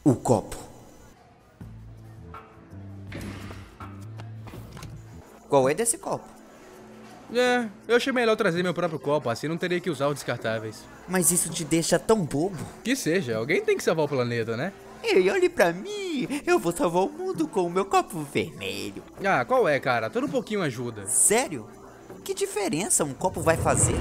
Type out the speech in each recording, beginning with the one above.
o copo. Qual é desse copo? Eu achei melhor trazer meu próprio copo, assim não teria que usar os descartáveis. Mas isso te deixa tão bobo. Que seja, alguém tem que salvar o planeta, né? Ei, olhe pra mim. Eu vou salvar o mundo com o meu copo vermelho. Ah, qual é, cara? Todo um pouquinho ajuda. Sério? Que diferença um copo vai fazer?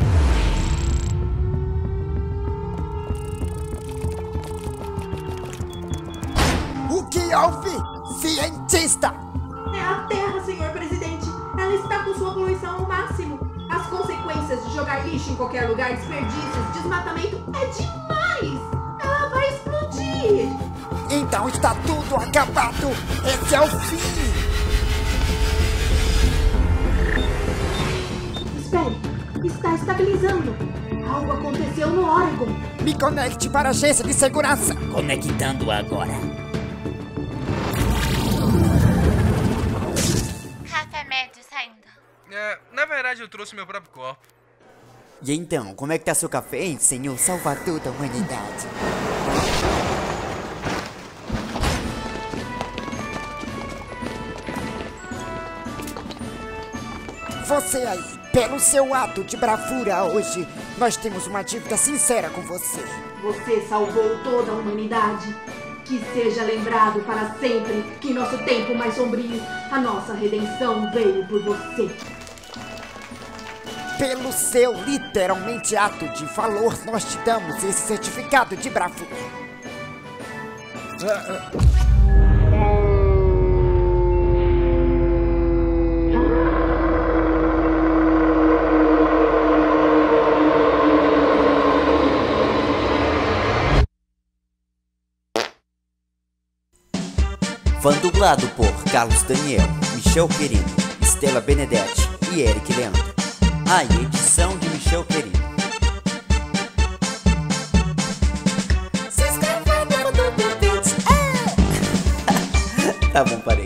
O que houve, cientista? É a Terra, senhor presidente. Ela está com sua poluição ao máximo. As consequências de jogar lixo em qualquer lugar, desperdícios, desmatamento, é demais. Ela vai explodir. Então está tudo acabado. Esse é o fim. Espere, está estabilizando. Algo aconteceu no Oregon. Me conecte para a agência de segurança. Conectando agora. Café médio saindo. Na verdade eu trouxe meu próprio copo. E então, como é que tá seu café, hein, senhor salvador da humanidade? Você aí, pelo seu ato de bravura hoje, nós temos uma dívida sincera com você. Você salvou toda a humanidade. Que seja lembrado para sempre que em nosso tempo mais sombrio, a nossa redenção veio por você. Pelo seu literalmente ato de valor, nós te damos esse certificado de bravura. Fã dublado por Carlos Daniel, Michel Querino, Estela Benedetti e Eric Leandro. E edição de Michel Querino. Se inscreva no Tá bom, parei.